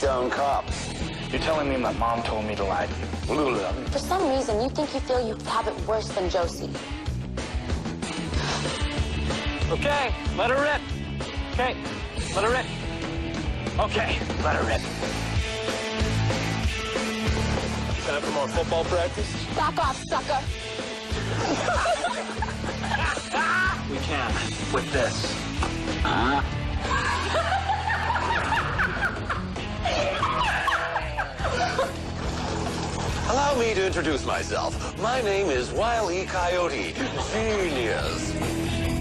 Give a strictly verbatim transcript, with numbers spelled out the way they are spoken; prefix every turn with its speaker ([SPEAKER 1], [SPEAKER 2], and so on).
[SPEAKER 1] own cop.
[SPEAKER 2] You're telling me my mom told me to lie to you?
[SPEAKER 3] For some reason, you think you feel you have it worse than Josie.
[SPEAKER 2] Okay, let her rip. Okay, let her rip. Okay, let her rip. Time for more football practice?
[SPEAKER 3] Back off, sucker.
[SPEAKER 2] We can, with this. Uh-huh.
[SPEAKER 1] Allow me to introduce myself. My name is Wile E. Coyote. Genius.